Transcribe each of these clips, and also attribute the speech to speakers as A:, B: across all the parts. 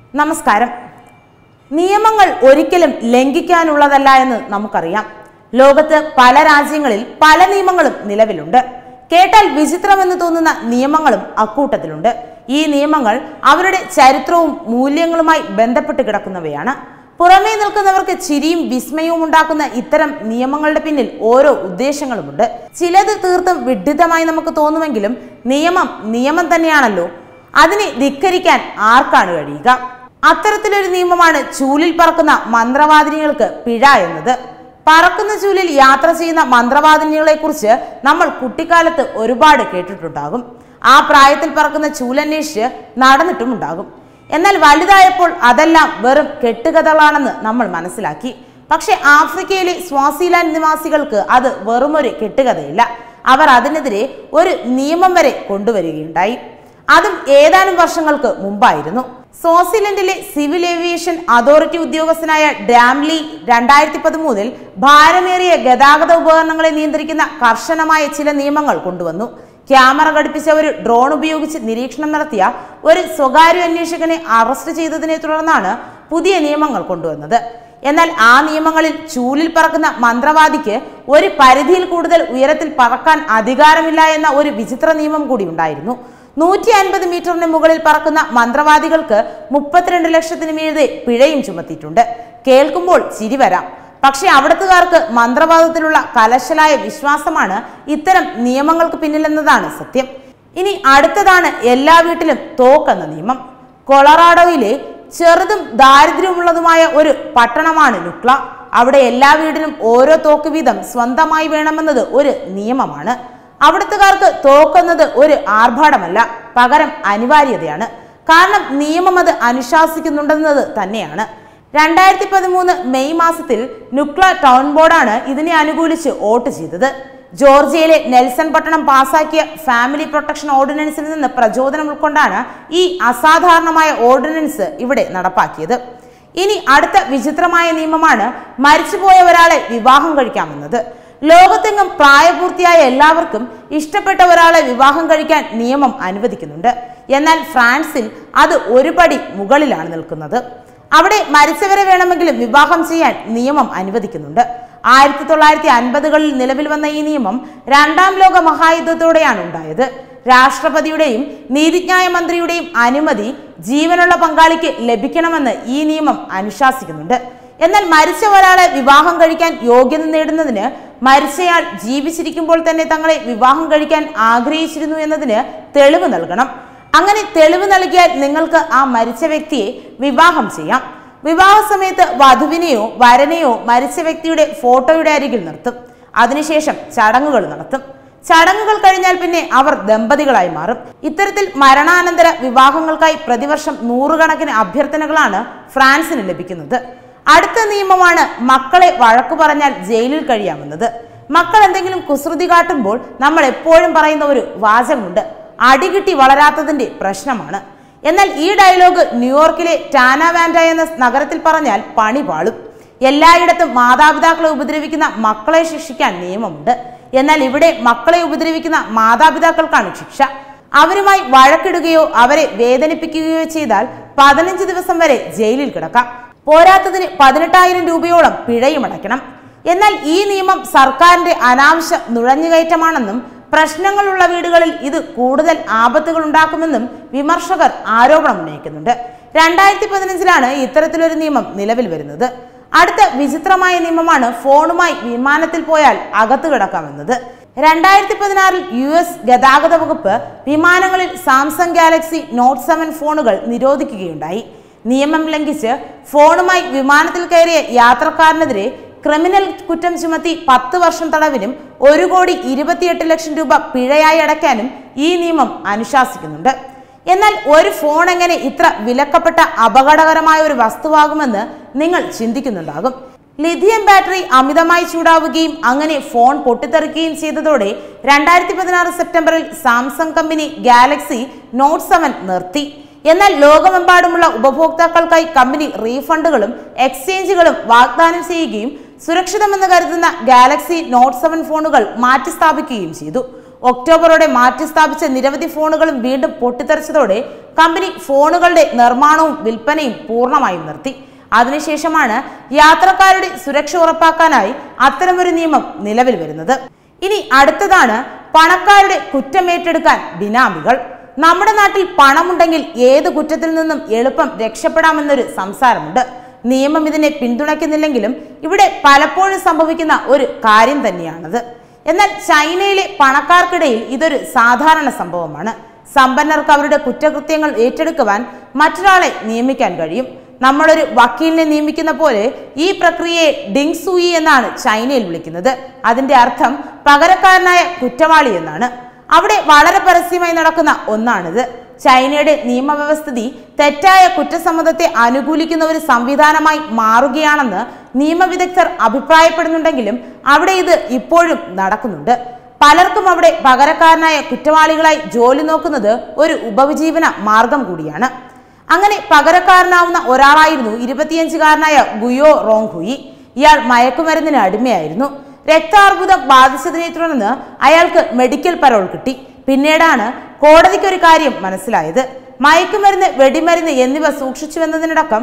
A: നമസ്കാരം. നിയമങ്ങൾ ഒരിക്കലും ലംഘിക്കാനുള്ളതല്ല എന്ന് നമുക്കറിയാം. ലോകത്ത് പല രാജ്യങ്ങളിൽ പല നിയമങ്ങളും നിലവിലുണ്ട്. കേട്ടാൽ വിചിത്രമെന്ന് തോന്നുന്ന നിയമങ്ങളും അക്കൂട്ടത്തിലുണ്ട്. ഈ നിയമങ്ങൾ അവരുടെ ചരിത്രവും മൂല്യങ്ങളുമായി ബന്ധപ്പെട്ട് കിടക്കുന്നവയാണ്. പുറമേ നിൽക്കുന്നവർക്ക് ചിരിയും വിസ്മയവും ഉണ്ടാക്കുന്ന ഇത്തരം നിയമങ്ങളുടെ പിന്നിൽ ഓരോ ഉദ്ദേശങ്ങളുമുണ്ട്. ചിലത് തീർത്തും വിഡ്ഢിതമായി നമുക്ക് തോന്നുമെങ്കിലും നിയമം തന്നെയാണല്ലോ. അതിനെ ധിക്കരിക്കാൻ ആർക്കാണ് കഴിയുക? അത്തരത്തിലൊരു നിയമമാണ് ചൂലിൽ പറക്കുന്ന മന്ത്രവാദിനികൾക്ക് പിഴ എന്നത്. പറക്കുന്ന ചൂലിൽ യാത്ര ചെയ്യുന്ന മന്ത്രവാദിനികളെ കുറിച്ച് നമ്മൾ കുട്ടിക്കാലത്ത് ഒരുപാട് കേട്ടിട്ടുണ്ടാകും. ആ പ്രായത്തിൽ പറക്കുന്ന ചൂലന്വേഷിച്ച് നടന്നിട്ടുമുണ്ടാകും. എന്നാൽ വലുതായപ്പോൾ അതെല്ലാം വെറും കെട്ടുകഥകളാണെന്ന് നമ്മൾ മനസ്സിലാക്കി. പക്ഷെ ആഫ്രിക്കയിലെ സ്വാസിലാൻഡ് നിവാസികൾക്ക് അത് വെറുമൊരു കെട്ടുകഥയില്ല. അവർ അതിനെതിരെ ഒരു നിയമം വരെ കൊണ്ടുവരികയുണ്ടായി. അതും ഏതാനും വർഷങ്ങൾക്ക് മുമ്പായിരുന്നു. സ്വാസിലൻഡിലെ സിവിൽ ഏവിയേഷൻ അതോറിറ്റി ഉദ്യോഗസ്ഥനായ ഡാംലി 2013 ഭാരമേറിയ ഗതാഗത ഉപകരണങ്ങളെ നിയന്ത്രിക്കുന്ന കർശനമായ ചില നിയമങ്ങൾ കൊണ്ടുവന്നു. ക്യാമറ ഘടിപ്പിച്ച ഒരു ഡ്രോൺ ഉപയോഗിച്ച് നിരീക്ഷണം നടത്തിയ ഒരു സ്വകാര്യ അന്വേഷകനെ അറസ്റ്റ് ചെയ്തതിനെ തുടർന്നാണ് പുതിയ നിയമങ്ങൾ കൊണ്ടുവന്നത്. എന്നാൽ ആ നിയമങ്ങളിൽ ചൂലിൽ പറക്കുന്ന മന്ത്രവാദിക്ക് ഒരു പരിധിയിൽ കൂടുതൽ ഉയരത്തിൽ പറക്കാൻ അധികാരമില്ല എന്ന ഒരു വിചിത്ര നിയമം കൂടി ഉണ്ടായിരുന്നു. 150 മീറ്ററിന് മുകളിൽ പറക്കുന്ന മന്ത്രവാദികൾക്ക് 32 ലക്ഷത്തിന് മീതെ പിഴയും ചുമത്തിയിട്ടുണ്ട്. കേൾക്കുമ്പോൾ ചിരി വരാം. പക്ഷെ അവിടത്തുകാർക്ക് മന്ത്രവാദത്തിലുള്ള കലശലായ വിശ്വാസമാണ് ഇത്തരം നിയമങ്ങൾക്ക് പിന്നിലെന്നതാണ് സത്യം. ഇനി അടുത്തതാണ് എല്ലാ വീട്ടിലും തോക്കെന്ന നിയമം. കൊളറാഡോയിലെ ചെറുതും ദാരിദ്ര്യമുള്ളതുമായ ഒരു പട്ടണമാണ് നുക്ല. അവിടെ എല്ലാ വീടിനും ഓരോ തോക്ക് വീതം സ്വന്തമായി വേണമെന്നത് ഒരു നിയമമാണ്. അവിടുത്തുകാർക്ക് തോക്കുന്നത് ഒരു ആർഭാടമല്ല, പകരം അനിവാര്യതയാണ്. കാരണം നിയമം അത് അനുശാസിക്കുന്നുണ്ടെന്നത് തന്നെയാണ്. 2013 മെയ് മാസത്തിൽ നുക്ല ടൗൺ ബോർഡാണ് ഇതിനെ അനുകൂലിച്ച് വോട്ട് ചെയ്തത്. ജോർജിയയിലെ നെൽസൺ പട്ടണം പാസാക്കിയ ഫാമിലി പ്രൊട്ടക്ഷൻ ഓർഡിനൻസിൽ നിന്ന് പ്രചോദനം ഉൾക്കൊണ്ടാണ് ഈ അസാധാരണമായ ഓർഡിനൻസ് ഇവിടെ നടപ്പാക്കിയത്. ഇനി അടുത്ത വിചിത്രമായ നിയമമാണ് മരിച്ചുപോയ ഒരാളെ വിവാഹം കഴിക്കാമെന്നത്. ലോകത്തെങ്ങും പ്രായപൂർത്തിയായ എല്ലാവർക്കും ഇഷ്ടപ്പെട്ട ഒരാളെ വിവാഹം കഴിക്കാൻ നിയമം അനുവദിക്കുന്നുണ്ട്. എന്നാൽ ഫ്രാൻസിൽ അത് ഒരു പടി മുകളിലാണ് നിൽക്കുന്നത്. അവിടെ മരിച്ചവരെ വേണമെങ്കിലും വിവാഹം ചെയ്യാൻ നിയമം അനുവദിക്കുന്നുണ്ട്. 1950കളിൽ നിലവിൽ വന്ന ഈ നിയമം രണ്ടാം ലോക മഹായുദ്ധത്തോടെയാണ് ഉണ്ടായത്. രാഷ്ട്രപതിയുടെയും നീതിന്യായ മന്ത്രിയുടെയും അനുമതി ജീവനുള്ള പങ്കാളിക്ക് ലഭിക്കണമെന്ന് ഈ നിയമം അനുശാസിക്കുന്നുണ്ട്. എന്നാൽ മരിച്ച ഒരാളെ വിവാഹം കഴിക്കാൻ യോഗ്യത നേടുന്നതിന് മരിച്ചയാൾ ജീവിച്ചിരിക്കുമ്പോൾ തന്നെ തങ്ങളെ വിവാഹം കഴിക്കാൻ ആഗ്രഹിച്ചിരുന്നു എന്നതിന് തെളിവ് നൽകണം. അങ്ങനെ തെളിവ് നൽകിയാൽ നിങ്ങൾക്ക് ആ മരിച്ച വ്യക്തിയെ വിവാഹം ചെയ്യാം. വിവാഹ സമയത്ത് വധുവിനെയോ വരനെയോ മരിച്ച വ്യക്തിയുടെ ഫോട്ടോയുടെ അരികിൽ നിർത്തും. അതിനുശേഷം ചടങ്ങുകൾ നടത്തും. ചടങ്ങുകൾ കഴിഞ്ഞാൽ പിന്നെ അവർ ദമ്പതികളായി മാറും. ഇത്തരത്തിൽ മരണാനന്തര വിവാഹങ്ങൾക്കായി പ്രതിവർഷം 100 കണക്കിന് അഭ്യർത്ഥനകളാണ് ഫ്രാൻസിന് ലഭിക്കുന്നത്. അടുത്ത നിയമമാണ് മക്കളെ വഴക്കു പറഞ്ഞാൽ ജയിലിൽ കഴിയാമെന്നത്. മക്കൾ എന്തെങ്കിലും കുസൃതി കാട്ടുമ്പോൾ നമ്മൾ എപ്പോഴും പറയുന്ന ഒരു വാചകമുണ്ട്, അടികിട്ടി വളരാത്തതിന്റെ പ്രശ്നമാണ്. എന്നാൽ ഈ ഡയലോഗ് ന്യൂയോർക്കിലെ ടാനാവാൻഡ എന്ന നഗരത്തിൽ പറഞ്ഞാൽ പണി പാളും. എല്ലായിടത്തും മാതാപിതാക്കളെ ഉപദ്രവിക്കുന്ന മക്കളെ ശിക്ഷിക്കാൻ നിയമമുണ്ട്. എന്നാൽ ഇവിടെ മക്കളെ ഉപദ്രവിക്കുന്ന മാതാപിതാക്കൾക്കാണ് ശിക്ഷ. അവരുമായി വഴക്കിടുകയോ അവരെ വേദനിപ്പിക്കുകയോ ചെയ്താൽ 15 ദിവസം വരെ ജയിലിൽ കിടക്കാം. പോരാത്തതിന് 18,000 രൂപയോളം പിഴയും അടയ്ക്കണം. എന്നാൽ ഈ നിയമം സർക്കാരിന്റെ അനാവശ്യ നുഴഞ്ഞുകയറ്റമാണെന്നും പ്രശ്നങ്ങളുള്ള വീടുകളിൽ ഇത് കൂടുതൽ ആപത്തുകൾ ഉണ്ടാക്കുമെന്നും വിമർശകർ ആരോപണം ഉന്നയിക്കുന്നുണ്ട്. 2015 ഇത്തരത്തിലൊരു നിയമം നിലവിൽ വരുന്നത്. അടുത്ത വിചിത്രമായ നിയമമാണ് ഫോണുമായി വിമാനത്തിൽ പോയാൽ അകത്ത് കിടക്കാമെന്നത്. 2016 US ഗതാഗത വകുപ്പ് വിമാനങ്ങളിൽ സാംസങ് ഗാലക്സി നോട്ട് 7 ഫോണുകൾ നിരോധിക്കുകയുണ്ടായി. നിയമം ലംഘിച്ച് ഫോണുമായി വിമാനത്തിൽ കയറിയ യാത്രക്കാരനെതിരെ ക്രിമിനൽ കുറ്റം ചുമത്തി 10 വർഷം തടവിനും 1,28,00,000 രൂപ പിഴയായി അടയ്ക്കാനും ഈ നിയമം അനുശാസിക്കുന്നുണ്ട്. എന്നാൽ ഒരു ഫോൺ എങ്ങനെ ഇത്ര വിലക്കപ്പെട്ട അപകടകരമായ ഒരു വസ്തുവാകുമെന്ന് നിങ്ങൾ ചിന്തിക്കുന്നുണ്ടാകും. ലിഥിയം ബാറ്ററി അമിതമായി ചൂടാവുകയും അങ്ങനെ ഫോൺ പൊട്ടിത്തെറിക്കുകയും ചെയ്തതോടെ 2016 സെപ്റ്റംബറിൽ സാംസങ് കമ്പനി ഗാലക്സി നോട്ട് 7 നിർത്തി. എന്നാൽ ലോകമെമ്പാടുമുള്ള ഉപഭോക്താക്കൾക്കായി കമ്പനി റീഫണ്ടുകളും എക്സ്ചേഞ്ചുകളും വാഗ്ദാനം ചെയ്യുകയും സുരക്ഷിതമെന്ന് കരുതുന്ന ഗാലക്സി നോട്ട് 7 ഫോണുകൾ മാറ്റി സ്ഥാപിക്കുകയും ചെയ്തു. ഒക്ടോബറോടെ മാറ്റി സ്ഥാപിച്ച നിരവധി ഫോണുകളും വീണ്ടും പൊട്ടിത്തെറിച്ചതോടെ കമ്പനി ഫോണുകളുടെ നിർമ്മാണവും വിൽപ്പനയും പൂർണ്ണമായും നിർത്തി. അതിനുശേഷമാണ് യാത്രക്കാരുടെ സുരക്ഷ ഉറപ്പാക്കാനായി അത്തരമൊരു നിയമം നിലവിൽ വരുന്നത്. ഇനി അടുത്തതാണ് പണക്കാരുടെ കുറ്റമേറ്റെടുക്കാൻ ബിനാമികൾ. നമ്മുടെ നാട്ടിൽ പണമുണ്ടെങ്കിൽ ഏത് കുറ്റത്തിൽ നിന്നും എളുപ്പം രക്ഷപ്പെടാമെന്നൊരു സംസാരമുണ്ട്. നിയമം ഇതിനെ പിന്തുണയ്ക്കുന്നില്ലെങ്കിലും ഇവിടെ പലപ്പോഴും സംഭവിക്കുന്ന ഒരു കാര്യം തന്നെയാണത്. എന്നാൽ ചൈനയിലെ പണക്കാർക്കിടയിൽ ഇതൊരു സാധാരണ സംഭവമാണ്. സമ്പന്നർക്ക് അവരുടെ കുറ്റകൃത്യങ്ങൾ ഏറ്റെടുക്കുവാൻ മറ്റൊരാളെ നിയമിക്കാൻ കഴിയും. നമ്മളൊരു വക്കീലിനെ നിയമിക്കുന്ന പോലെ ഈ പ്രക്രിയയെ ഡിങ് സൂയി എന്നാണ് ചൈനയിൽ വിളിക്കുന്നത്. അതിന്റെ അർത്ഥം പകരക്കാരനായ കുറ്റവാളി എന്നാണ്. അവിടെ വളരെ പരസ്യമായി നടക്കുന്ന ഒന്നാണിത്. ചൈനയുടെ നിയമവ്യവസ്ഥിതി തെറ്റായ കുറ്റസമ്മതത്തെ അനുകൂലിക്കുന്ന ഒരു സംവിധാനമായി മാറുകയാണെന്ന് നിയമവിദഗ്ധർ അഭിപ്രായപ്പെടുന്നുണ്ടെങ്കിലും അവിടെ ഇത് ഇപ്പോഴും നടക്കുന്നുണ്ട്. പലർക്കും അവിടെ പകരക്കാരനായ കുറ്റവാളികളായി ജോലി നോക്കുന്നത് ഒരു ഉപജീവന മാർഗം കൂടിയാണ്. അങ്ങനെ പകരക്കാരനാവുന്ന ഒരാളായിരുന്നു 25-കാരനായ ഗുയോ റോങ്ഹുയി. ഇയാൾ മയക്കുമരുന്നിന് അടിമയായിരുന്നു. രക്താർബുദം ബാധിച്ചതിനെ തുടർന്ന് അയാൾക്ക് മെഡിക്കൽ പരോൾ കിട്ടി. പിന്നീടാണ് കോടതിക്ക് ഒരു കാര്യം മനസ്സിലായത്. മയക്കുമരുന്ന്, വെടിമരുന്ന് എന്നിവ സൂക്ഷിച്ചുവെന്നതിനടക്കം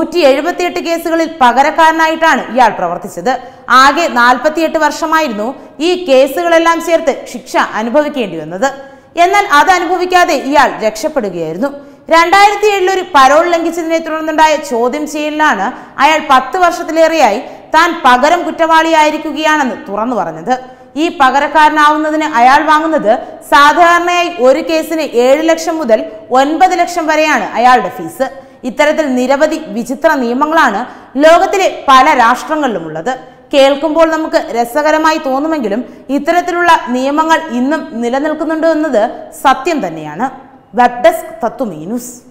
A: 178 കേസുകളിൽ പകരക്കാരനായിട്ടാണ് ഇയാൾ പ്രവർത്തിച്ചത്. ആകെ 48 വർഷമായിരുന്നു ഈ കേസുകളെല്ലാം ചേർത്ത് ശിക്ഷ അനുഭവിക്കേണ്ടി വന്നത്. എന്നാൽ അത് അനുഭവിക്കാതെ ഇയാൾ രക്ഷപ്പെടുകയായിരുന്നു. 2007 ഒരു പരോൾ ലംഘിച്ചതിനെ തുടർന്നുണ്ടായ ചോദ്യം ചെയ്യലിലാണ് അയാൾ 10 വർഷത്തിലേറെയായി താൻ പകരം കുറ്റവാളിയായിരിക്കുകയാണെന്ന് തുറന്നു പറഞ്ഞത്. ഈ പകരക്കാരനാവുന്നതിന് അയാൾ വാങ്ങുന്നത് സാധാരണയായി ഒരു കേസിന് 7 ലക്ഷം മുതൽ 9 ലക്ഷം വരെയാണ് അയാളുടെ ഫീസ്. ഇത്തരത്തിൽ നിരവധി വിചിത്ര നിയമങ്ങളാണ് ലോകത്തിലെ പല രാഷ്ട്രങ്ങളിലുമുള്ളത്. കേൾക്കുമ്പോൾ നമുക്ക് രസകരമായി തോന്നുമെങ്കിലും ഇത്തരത്തിലുള്ള നിയമങ്ങൾ ഇന്നും നിലനിൽക്കുന്നുണ്ട് എന്നത് സത്യം തന്നെയാണ്. Web desk Tatwamayi news.